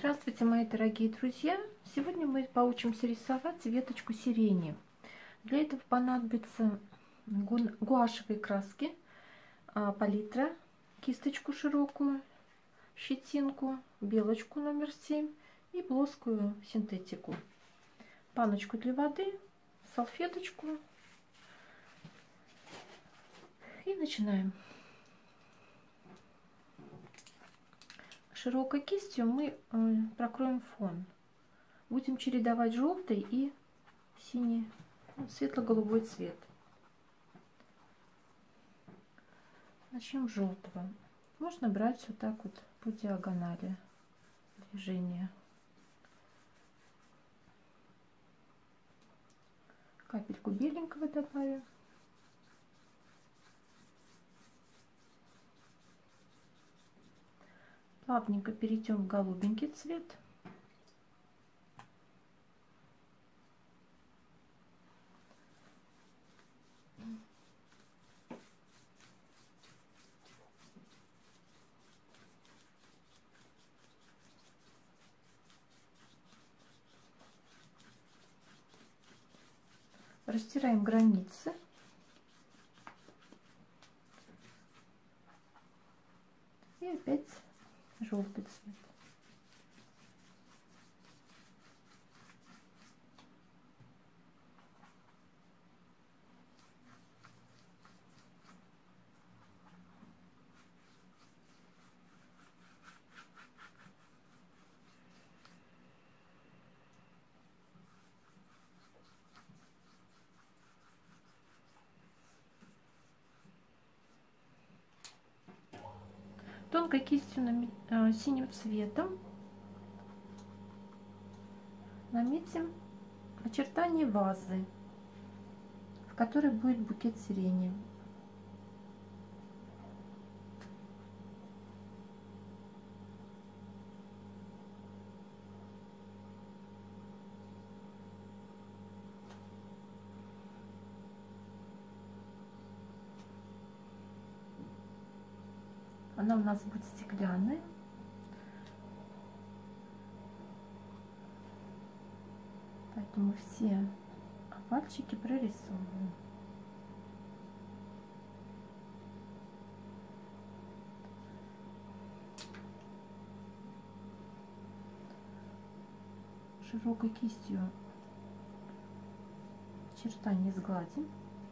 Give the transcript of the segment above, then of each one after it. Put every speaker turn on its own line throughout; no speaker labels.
Здравствуйте, мои дорогие друзья! Сегодня мы поучимся рисовать веточку сирени. Для этого понадобится гуашевые краски, палитра, кисточку широкую, щетинку, белочку номер 7 и плоскую синтетику, баночку для воды, салфеточку. И начинаем. Широкой кистью мы прокроем фон. Будем чередовать желтый и синий, светло-голубой цвет. Начнем с желтого. Можно брать вот так вот по диагонали движения. Капельку беленького добавим. Плавненько перейдем в голубенький цвет. Растираем границы. И опять желтый цвет. Тонкой кистью синим цветом наметим очертания вазы, в которой будет букет сирени. Она у нас будет стеклянная. Поэтому все овальчики прорисовываем. Широкой кистью очертания сгладим.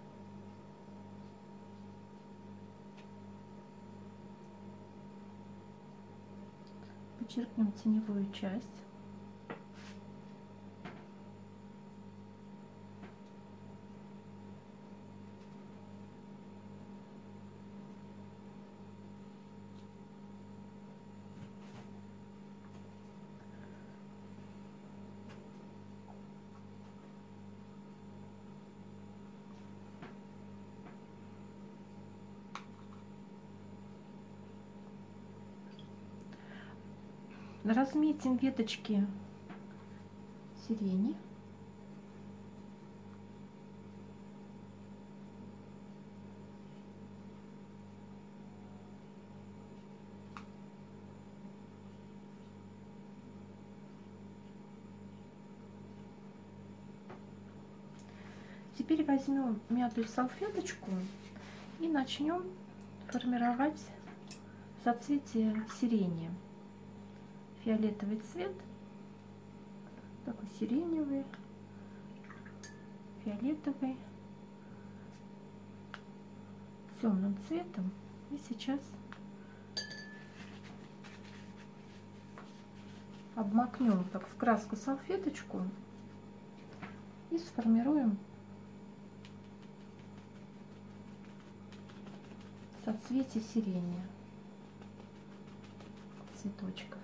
Подчеркнем теневую часть. Разметим веточки сирени. Теперь возьмем мятую салфеточку и начнем формировать соцветие сирени. Фиолетовый цвет, такой сиреневый, фиолетовый, темным цветом. И сейчас обмакнем так в краску салфеточку и сформируем соцветие сирени, цветочков.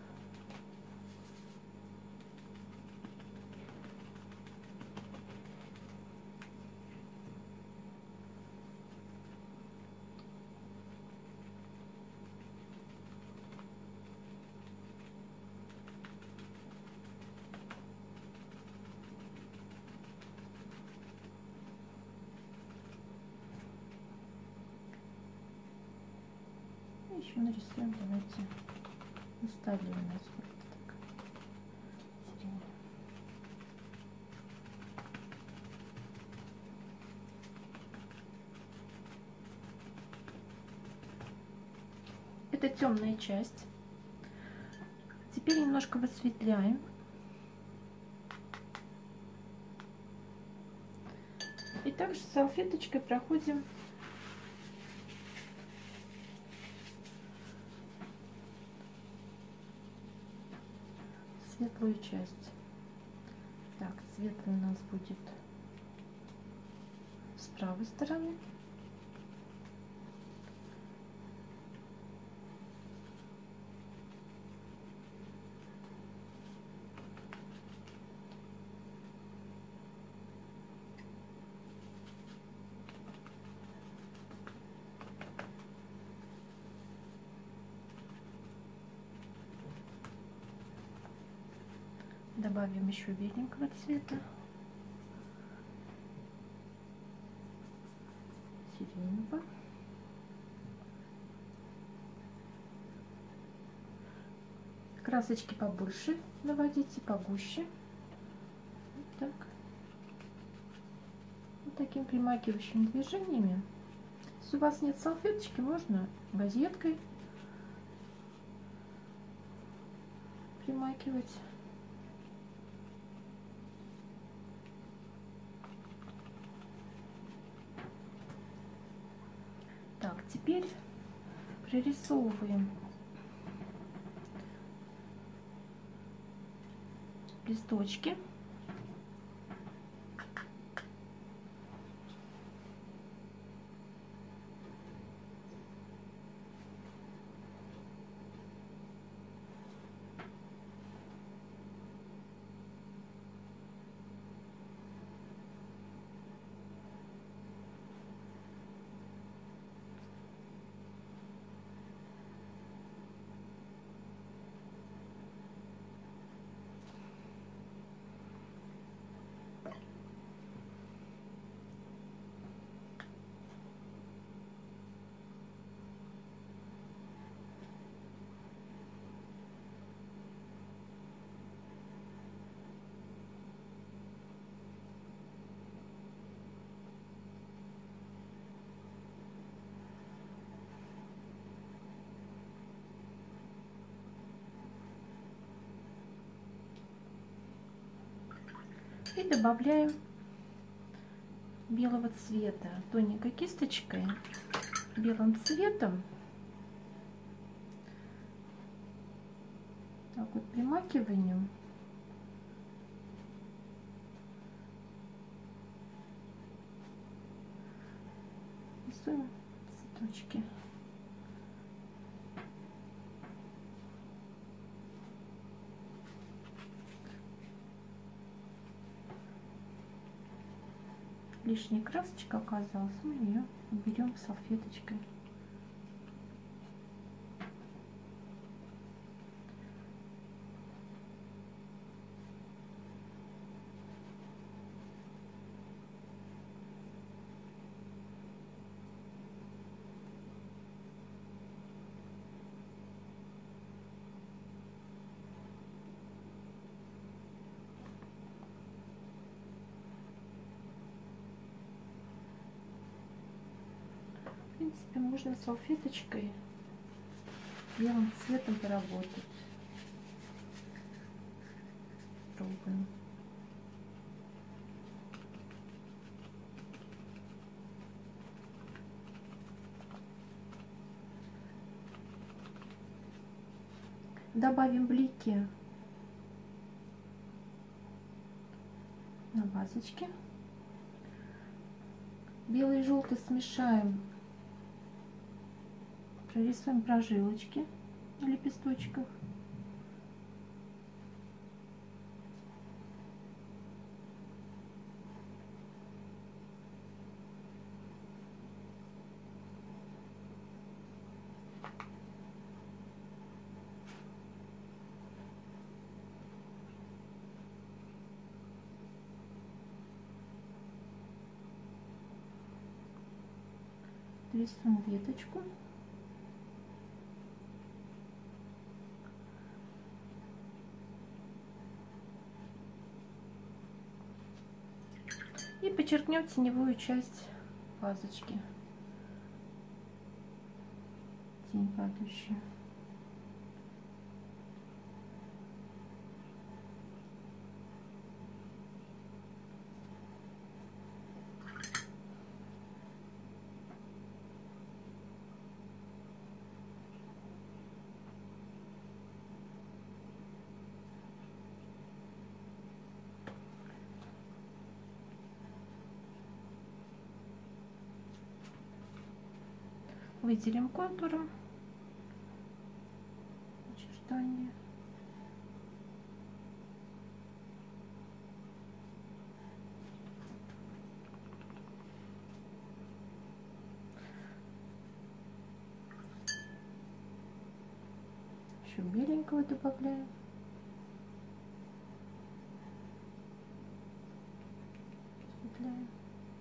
Еще нарисуем, давайте, на столе у нас будет так. Это темная часть. Теперь немножко высветляем. И также салфеточкой проходим светлую часть. Так, светлый у нас будет с правой стороны. Добавим еще беленького цвета, сиреневого. Красочки побольше наводите, погуще. Вот так. Вот таким примакивающими движениями. Если у вас нет салфеточки, можно газеткой примакивать. Так, теперь прорисовываем листочки. И добавляем белого цвета тоненькой кисточкой, белым цветом. Так вот примакиванием. Рисуем цветочки. Лишняя красочка оказалась, мы ее уберем салфеточкой. В принципе, можно салфеточкой белым цветом поработать. Пробуем. Добавим блики на вазочке. Белый и желтый смешаем. Прорисуем прожилочки на лепесточках. Рисуем веточку. И подчеркнем теневую часть вазочки. Тень падающая. Выделим контуром очертания. Еще беленького добавляем. Осветляем.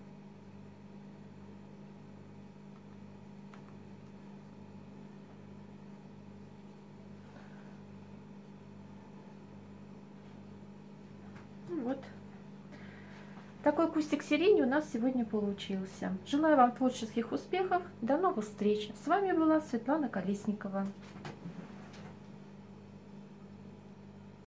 Вот. Такой кустик сирени у нас сегодня получился. Желаю вам творческих успехов. До новых встреч. С вами была Светлана Колесникова.